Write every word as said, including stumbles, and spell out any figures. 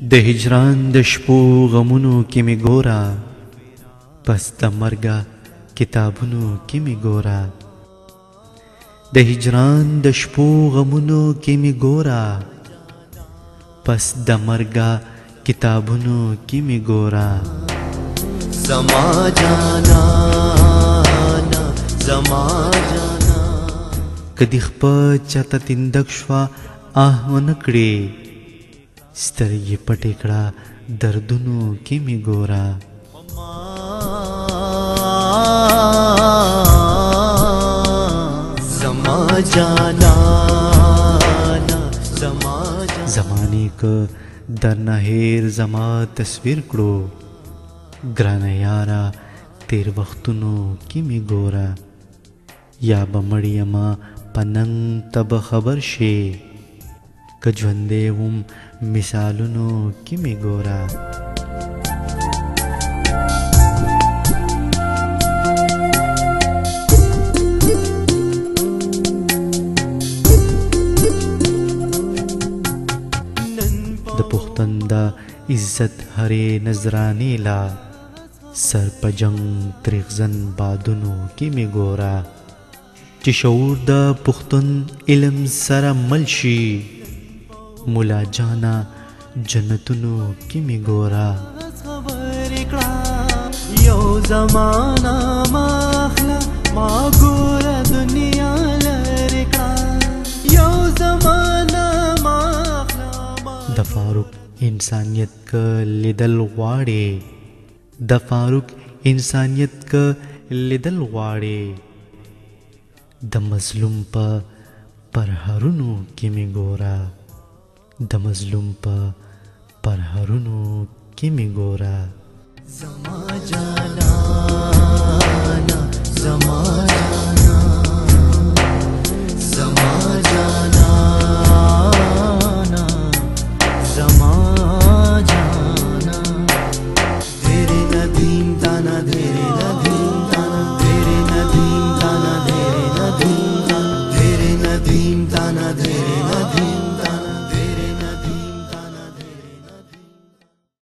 د هجران د شپو غمونو کې می ګورا، پس د مرګه کتابونو کې می ګورا. د هجران د شپو غمونو کې می ګورا، پس د مرګه کتابونو کې می ګورا. زما جانا زما جانا کدی خپه چاته تندک شوا آه ونکړي، سترګې پټې کړه دردونو کې می ګورا. زما جانا زما زمانی که در نه هیر زما تصویر کړو، ګرانه یارا تیر وختونو کې می ګورا. یا به مړ یمه په ننګ ته به خبر شي، که ژوندی وم مثالونو کې می ګورا. د پښتون د عزت هرې نظرانې لا، سر په جنگ تریخزن بادونو کې می ګورا. چې شعور د پښتون علم سره مل شي، مولا جانا جنتونو کې می ګورا. یو زمانہ ماخلا ما ګوره دنیا لری کړه، یو زمانہ ماخلا. د فاروق انسانیت که لیدل غواړي، د فاروق انسانیت که لیدل غواړي. د مظلوم په پرهرونو کې می ګورا، د مظلوم په پرهرونو کې می ګورا. زما جانا زما